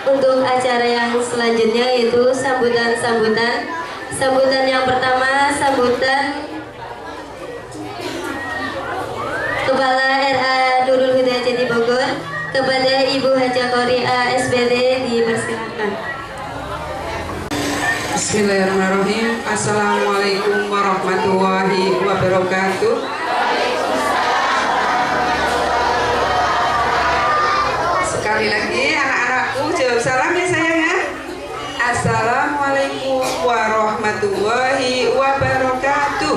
untuk acara yang selanjutnya yaitu sambutan. Sambutan yang pertama, sambutan Kepala RA Nurul Huda Jati Bogor kepada Ibu Haja Koria SBT, dipersilakan. Bismillahirrahmanirrahim. Assalamualaikum warahmatullahi wabarakatuh. Sekali lagi anak-anakku jawab salam ya sayang ya. Assalamualaikum warahmatullahi wabarakatuh.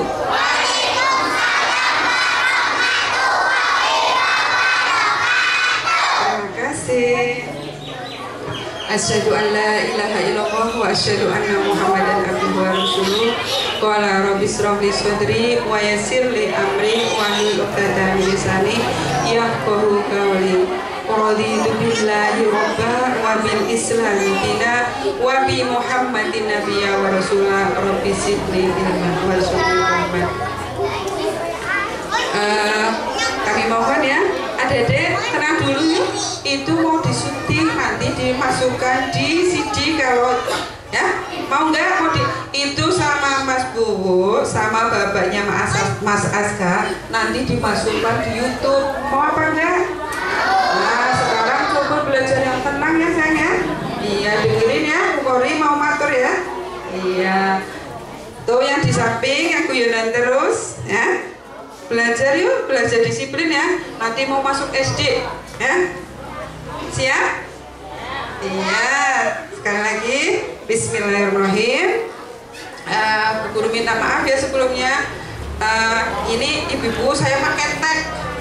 Terima kasih. Asyhadu an la ilaha illallah wa asyhadu anna Muhammadan abduhu wa rasuluh. Qala rabbi shrah li sadri wa yassir li amri wa hlul 'uqdatam min lisani yafqahu qawli. Raditu billahi rabba wa bil islami dina wa bi Muhammadin nabiyya wa rasulah rabbi sidni ilman wa rahmat. Kami mohon ya, adik-adik tenang dulu ya. Itu mau disuntik nanti dimasukkan di CD kalau ya mau nggak mau itu sama Mas Bowo sama bapaknya Mas Aska nanti dimasukkan di YouTube. Mau apa enggak? Nah sekarang coba belajar yang tenang ya sayang ya. Iya dengerin ya, Kori mau matur ya. Iya tuh yang di samping aku yunan terus ya. Belajar yuk, belajar disiplin ya. Nanti mau masuk SD ya. Siap? Iya. Sekali lagi bismillahirrahmanirrahim. Guru minta maaf ya sebelumnya. Ini ibu-ibu saya pakai tag.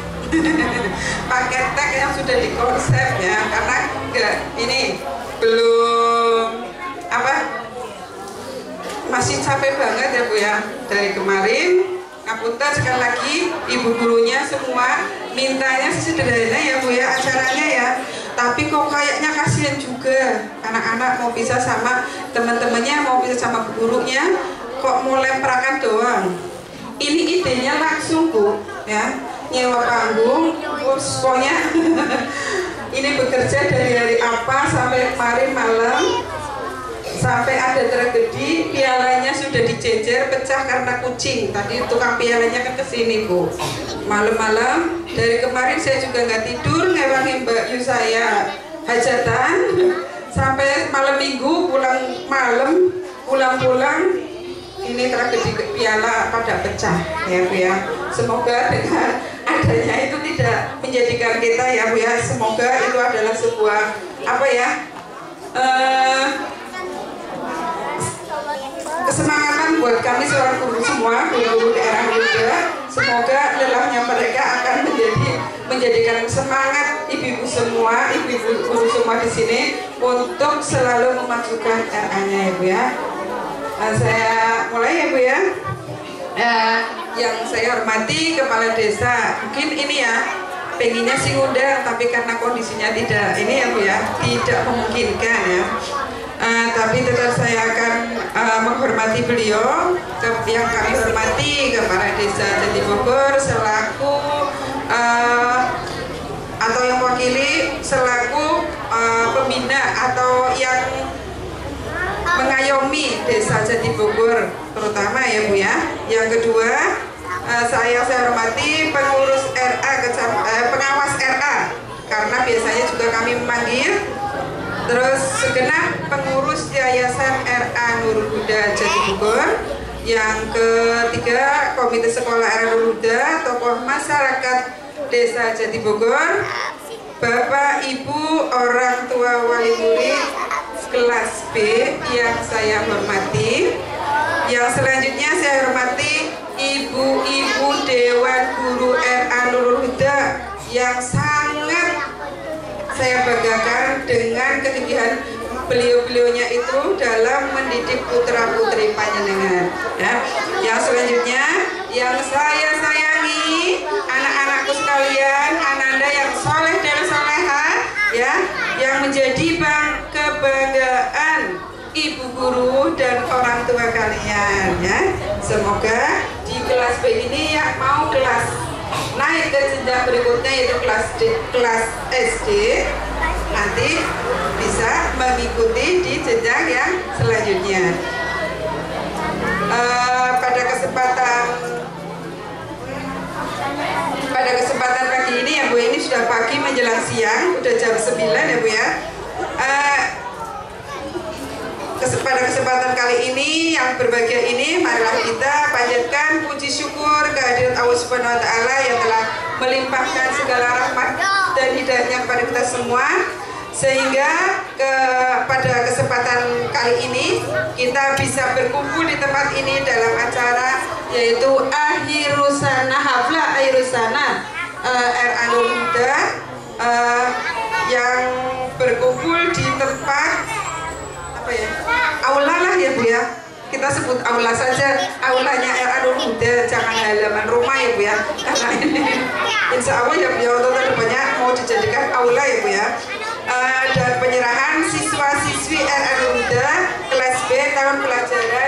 Pakai tag yang sudah dikonsep ya. Karena enggak ini belum apa? Masih capek banget ya Bu ya. Dari kemarin ngapunten sekali lagi ibu gurunya semua mintanya sederhana ya Bu ya acaranya ya, tapi kok kayaknya kasihan juga anak-anak mau pisah sama teman-temannya, mau pisah sama gurunya, kok mau lemprakan doang. Ini idenya langsung Bu ya, nyewa panggung pokoknya ini bekerja dari hari apa sampai kemarin malam. Sampai ada tragedi, pialanya sudah dijejer, pecah karena kucing. Tadi tukang pialanya kan kesini Bu. Malam-malam, dari kemarin saya juga nggak tidur, ngewangin Mbak Yu saya hajatan. Sampai malam minggu, pulang malam, pulang-pulang, ini tragedi piala pada pecah ya Bu ya. Semoga dengan adanya itu tidak menjadikan kita ya Bu ya. Semoga itu adalah sebuah apa ya? Kesemangatan buat kami seorang guru semua, guru daerah muda. Semoga lelahnya mereka akan menjadikan semangat ibu-ibu semua, ibu-ibu guru semua di sini untuk selalu memajukan RA-nya ya Bu ya. Saya mulai ya Bu ya. Yang saya hormati Kepala Desa, mungkin ini ya pengennya sih ngundang, tapi karena kondisinya tidak ini ya Bu ya, tidak memungkinkan ya. Tapi tetap saya akan menghormati beliau yang kami hormati Kepala Desa Jati Bogor selaku atau yang mewakili selaku pembina atau yang mengayomi Desa Jati Bogor terutama ya Bu ya. Yang kedua saya hormati pengurus RA pengawas RA karena biasanya juga kami memanggil. Terus segenap pengurus Yayasan RA Nurul Huda Jati Bogor. Yang ketiga Komite Sekolah RA Nurul Huda, tokoh masyarakat Desa Jati Bogor, Bapak Ibu orang tua wali murid kelas B yang saya hormati. Yang selanjutnya saya hormati ibu-ibu Dewan Guru RA Nurul Huda yang sangat saya banggakan dengan kegigihan beliau-beliaunya itu dalam mendidik putra-putri panjenengan ya. Yang selanjutnya yang saya sayangi anak-anakku sekalian, ananda yang soleh dan soleha ya, yang menjadi kebanggaan ibu guru dan orang tua kalian ya. Semoga di kelas B ini yang mau kelas naik ke jenjang berikutnya yaitu kelas SD nanti bisa jenjang yang selanjutnya. Pada kesempatan pagi ini ya Bu, ini sudah pagi menjelang siang, udah jam 9 ya Bu ya. Pada kesempatan kali ini yang berbahagia ini, marilah kita panjatkan puji syukur kehadirat Allah Subhanahu wa taala yang telah melimpahkan segala rahmat dan hidayahnya kepada kita semua, sehingga pada kesempatan kali ini kita bisa berkumpul di tempat ini dalam acara yaitu Akhirusana, Haflah Akhirusana RA Nurul Huda, yang berkumpul di tempat apa ya, aula lah ya Bu ya, kita sebut aula saja, aulanya RA Nurul Huda, jangan halaman rumah ya Bu ya, karena ini insya Allah ya Bu ya, untuk kedepannya mau dijadikan aula ya Bu ya. Dan penyerahan siswa-siswi RA Nurul Huda kelas B tahun pelajaran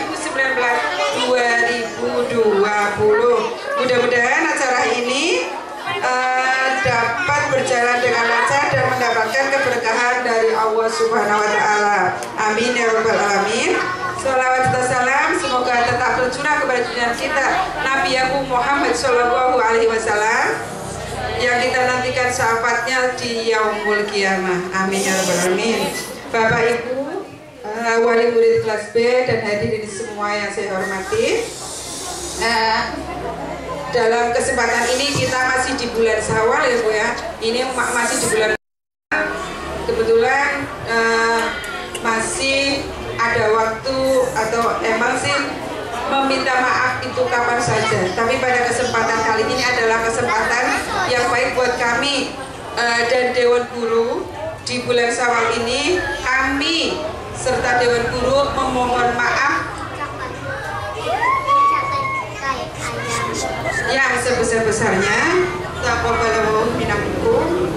2019-2020. Mudah-mudahan acara ini dapat berjalan dengan lancar dan mendapatkan keberkahan dari Allah Subhanahu wa taala. Amin ya rabbal alamin. Shalawat dan salam semoga tetap tercurah kepada junjungan kita Nabi Muhammad Shallallahu alaihi wasallam, yang kita nantikan syafaatnya di yaumul qiyamah. Amin ya rabbal alamin. Bapak Ibu, wali murid kelas B dan hadirin semua yang saya hormati, dalam kesempatan ini kita masih di bulan Syawal ya Bu ya. Ini masih di bulan, kebetulan masih ada waktu, atau emang sih meminta maaf itu kapan saja, tapi pada kesempatan kali ini adalah kesempatan yang baik buat kami dan Dewan Guru. Di bulan Syawal ini kami serta Dewan Guru memohon maaf yang sebesar-besarnya. Taqabbalallahu minkum.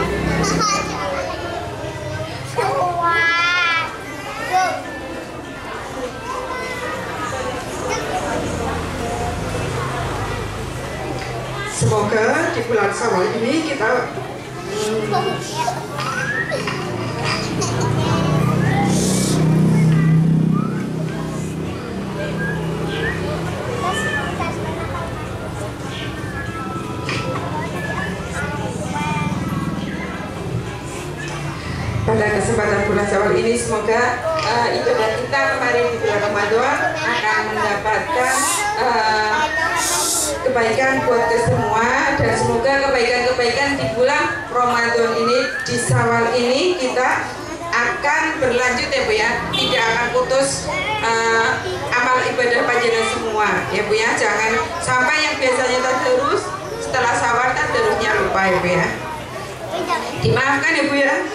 Semoga di bulan Syawal ini kita pada kesempatan bulan Syawal ini, semoga ibadah kita kemarin di bulan Ramadan akan mendapatkan kebaikan buat kita semua, dan semoga kebaikan-kebaikan di bulan Ramadan ini, di Syawal ini kita akan berlanjut ya Bu ya, tidak akan putus amal ibadah panjenengan semua ya Bu ya. Jangan sampai yang biasanya tadarus setelah Syawal tadarusnya lupa ya Bu ya. Dimaafkan ya Bu ya.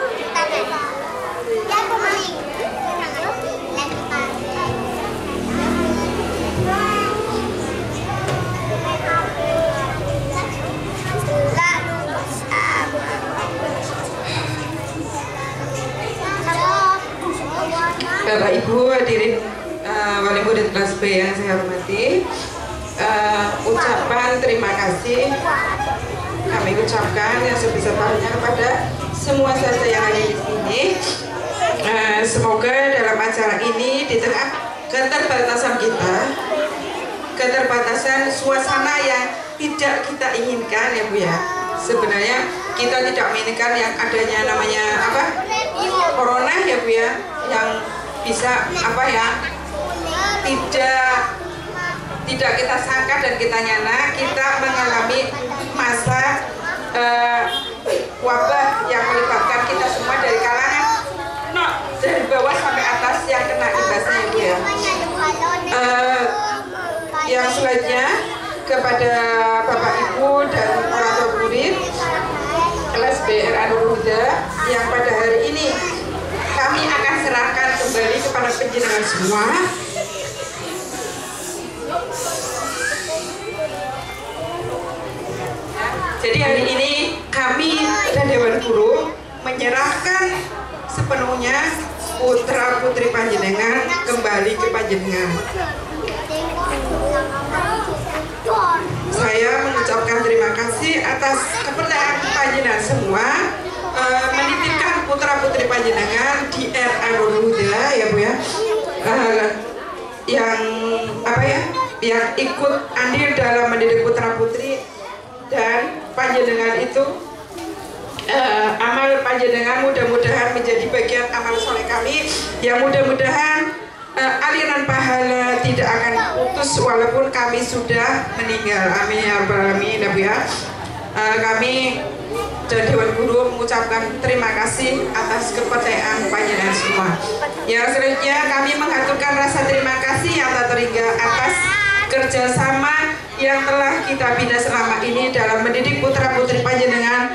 Bapak Ibu hadirin wali murid kelas B yang saya hormati, ucapan terima kasih kami ucapkan yang sebesar-besarnya kepada semua saja yang ada di sini. Semoga dalam acara ini, di tengah keterbatasan kita, keterbatasan suasana yang tidak kita inginkan ya Bu ya. Sebenarnya kita tidak menginginkan yang adanya namanya apa, corona ya Bu ya, yang bisa apa ya, tidak kita sangka dan kita nyana kita mengalami masa wabah yang melibatkan kita semua dari kalangan dari bawah sampai atas yang kena imbasnya Bu ya. Yang selanjutnya kepada Bapak Ibu dan orang tua murid kelas B RA Nurul Huda yang pada hari ini kami akan serahkan kembali kepada penjenengan semua. Jadi hari ini kami dan Dewan Guru menyerahkan sepenuhnya putra putri panjenengan kembali ke panjenengan. Saya mengucapkan terima kasih atas kepercayaan panjenengan semua menitipkan putra putri panjenengan di RA Nurul Huda ya Bu ya, yang apa ya, yang ikut andil dalam mendidik putra putri, dan panjenengan itu amal panjenengan mudah-mudahan menjadi bagian amal soleh kami, yang mudah-mudahan aliran pahala tidak akan putus walaupun kami sudah meninggal. Amin ya rabbal alamin ya Bu ya. Kami dan Dewan Guru mengucapkan terima kasih atas kepercayaan panjenengan semua. Yang selanjutnya kami mengaturkan rasa terima kasih yang tak terhingga atas kerjasama yang telah kita bina selama ini dalam mendidik putra putri panjenengan,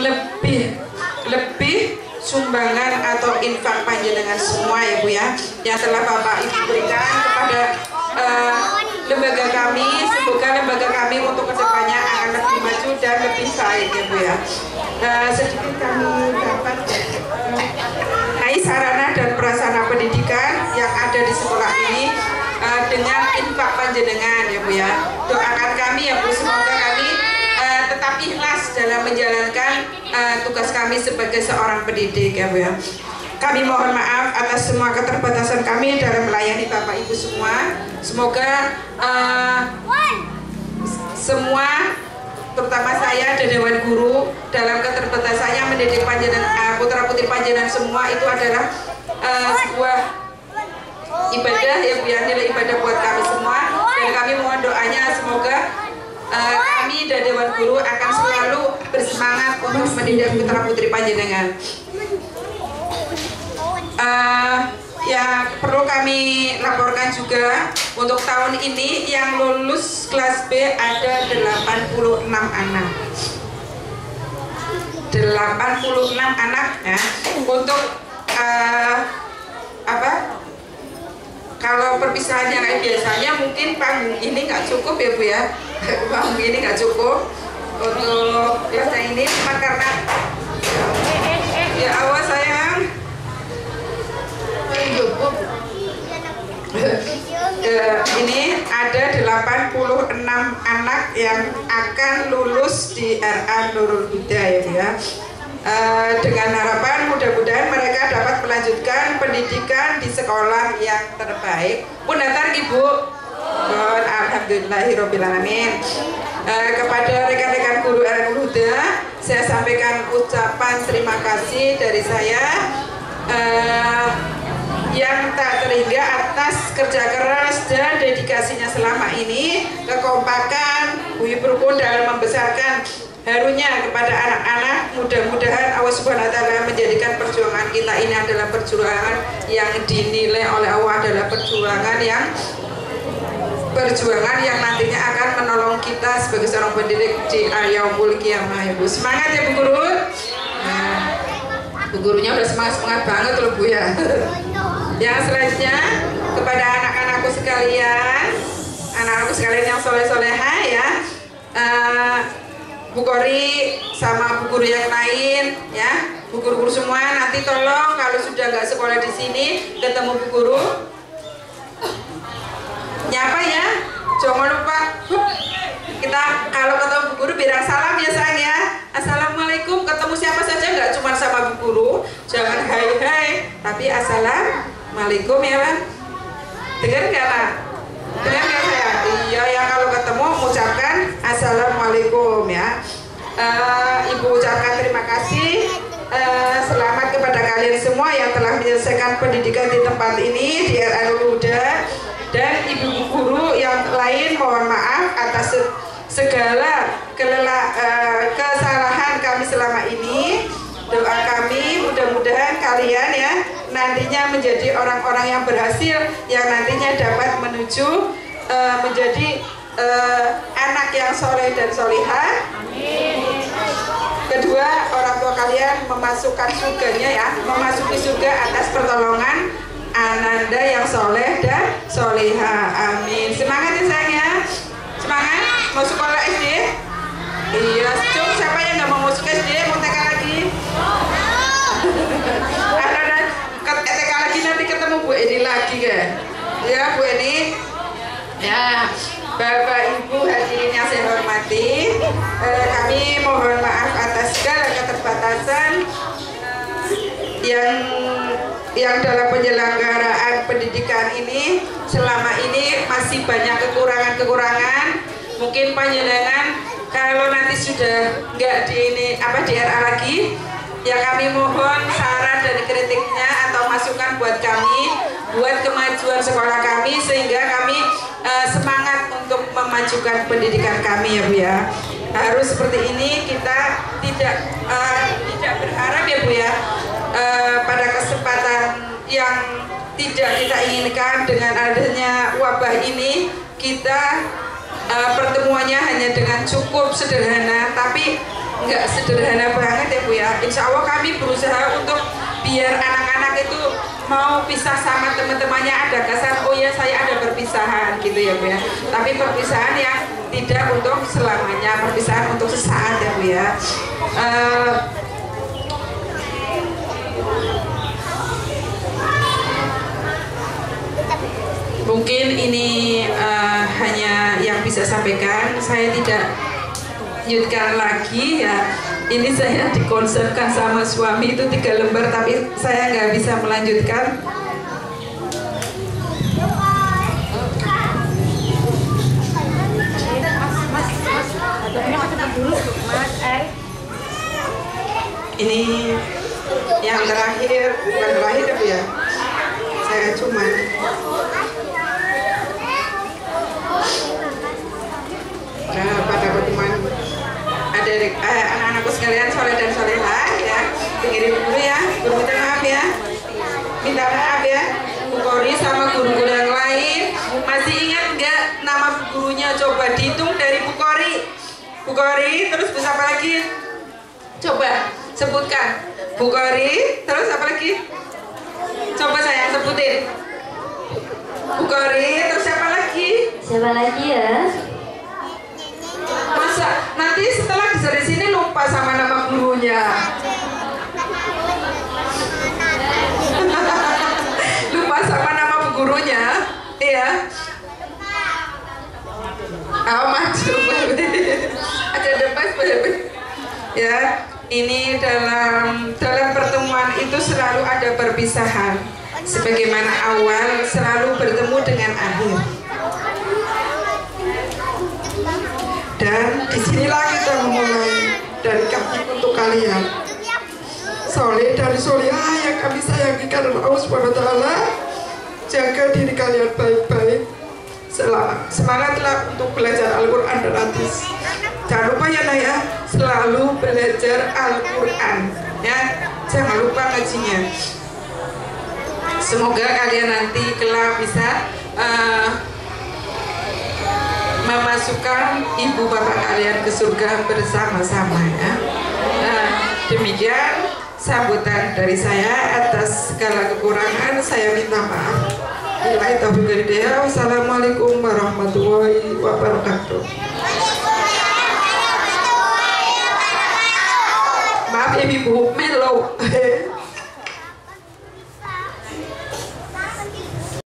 lebih sumbangan atau infak panjenengan semua ya Bu ya, yang telah Bapak Ibu berikan kepada lembaga kami. Semoga lembaga kami untuk kedepannya akan lebih maju dan lebih baik ya Bu ya. Sedikit kami dapat sarana dan prasarana pendidikan yang ada di sekolah ini dengan infak panjenengan ya Bu ya. Doakan kami ya Bu, semoga kami tetap ikhlas dalam menjalankan tugas kami sebagai seorang pendidik ya Bu ya. Kami mohon maaf atas semua keterbatasan kami dalam melayani Bapak Ibu semua. Semoga semua, terutama saya dan Dewan Guru, dalam keterbatasannya mendidik panjenengan putra putri panjenengan semua itu adalah sebuah ibadah ya Bu ya, nilai ibadah buat kami semua, dan kami mohon doanya semoga kami dan Dewan Guru akan selalu bersemangat untuk mendidik putra putri panjenengan. Ya perlu kami laporkan juga untuk tahun ini yang lulus kelas B ada 86 anak. 86 anak ya. Untuk kalau perpisahannya kayak biasanya mungkin panggung ini nggak cukup ya Bu ya. Panggung ini nggak cukup untuk kelasnya ini, cuma karena ya awas sayang. Ini ada 86 anak yang akan lulus di RA Nurul Huda ya Bu ya. Dengan harapan mudah-mudahan mereka dapat melanjutkan pendidikan di sekolah yang terbaik. Pun datang Ibu. Alhamdulillahirobbilalamin. Kepada rekan-rekan guru RA Nurul Huda, saya sampaikan ucapan terima kasih dari saya yang tak terhingga atas kerja keras dan dedikasinya selama ini, kekompakan, buyut rukun dalam membesarkan harunya kepada anak-anak. Mudah-mudahan Allah Subhanahu wa Ta'ala menjadikan perjuangan kita ini adalah perjuangan yang dinilai oleh Allah, adalah perjuangan yang nantinya akan menolong kita sebagai seorang pendidik di yaumul qiyamah ya Bu. Semangat ya Bu Guru. Nah, Bu Gurunya udah semangat banget loh Bu ya. Yang selanjutnya kepada anak-anakku sekalian yang soleh-soleha ya, Bu Kori sama Bu Guru yang lain ya, Bu Guru-guru semua, nanti tolong kalau sudah nggak sekolah di sini ketemu Bu Guru nyapa ya, jangan lupa kita kalau ketemu Bu Guru bilang salam ya sayang ya, assalamualaikum. Ketemu siapa saja, nggak cuma sama Bu Guru, jangan hai tapi assalamualaikum ya Bang. Dengar nggak Nak? Dengar nggak saya? Iya ya, kalau ketemu ucapkan assalamualaikum ya. Ibu ucapkan terima kasih. Selamat kepada kalian semua yang telah menyelesaikan pendidikan di tempat ini di RA Nurul Huda, dan ibu guru yang lain mohon maaf atas segala kesalahan kami selama ini. Doa kami mudah-mudahan kalian ya nantinya menjadi orang-orang yang berhasil, yang nantinya dapat menuju menjadi anak yang soleh dan solihah. Kedua, orang tua kalian memasukkan surganya ya, memasuki surga atas pertolongan ananda yang soleh dan solihah. Amin. Semangat ya sayang ya. Semangat. Mau sekolah SD? Iya. Cuk, siapa yang nggak mau masuk SD? Mau TK lagi? Ada TK lagi, nanti ketemu Bu Eni lagi kan? Ya Bu Eni. Ya. Bapak Ibu hadirin yang saya hormati, kami mohon maaf atas segala keterbatasan yang dalam penyelenggaraan pendidikan ini selama ini masih banyak kekurangan-kekurangan. Mungkin panjenengan kalau nanti sudah nggak di RA lagi, ya kami mohon saran dan kritiknya atau masukan buat kami, buat kemajuan sekolah kami, sehingga kami semangat untuk memajukan pendidikan kami ya Bu ya. Harus seperti ini, kita tidak berharap ya Bu ya, pada kesempatan yang tidak kita inginkan dengan adanya wabah ini, kita pertemuannya hanya dengan cukup sederhana, tapi nggak sederhana banget ya Bu ya. Insya Allah kami berusaha untuk biar anak-anak itu mau pisah sama teman-temannya ada kesan, oh ya saya ada perpisahan gitu ya Bu ya. Tapi perpisahan yang tidak untuk selamanya, perpisahan untuk sesaat ya Bu ya. Mungkin ini hanya yang bisa sampaikan, saya tidak lanjutkan lagi ya. Ini saya dikonsepkan sama suami itu 3 lembar, tapi saya nggak bisa melanjutkan. Ini yang terakhir, bukan terakhir tapi ya, saya cuman pada pertemuan ada anak-anakku sekalian, soleh dan solehah ya, dengerin dulu ya, guru minta maaf ya, Bu Kori sama guru-guru yang lain. Masih ingat nggak nama gurunya? Coba dihitung dari Bu Kori, terus bisa apa lagi? Coba sebutkan. Bu Kori, terus apa lagi? Coba saya sebutin. Bu Kori, terus siapa lagi? Siapa lagi ya? Masa nanti setelah dari sini lupa sama nama gurunya? Lupa sama nama bu gurunya, iya. Maju, ada depan, ya. Ini dalam pertemuan itu selalu ada perpisahan. Sebagaimana awal selalu bertemu dengan akhir. Dan disinilah kita memulai dari kami untuk kalian. Soleh dan solehah yang kami sayangi karena Allah SWT. Jaga diri kalian baik-baik. Semangatlah untuk belajar Al-Quran dan Hadis. Jangan lupa ya Nak ya, selalu belajar Al-Quran ya. Jangan lupa ngajinya. Semoga kalian nanti kelak bisa memasukkan ibu bapak kalian ke surga bersama-sama ya. Demikian sambutan dari saya. Atas segala kekurangan saya minta maaf. Billahi taufiq wal hidayah. Wassalamualaikum warahmatullahi wabarakatuh. Maaf ya Ibu, melo.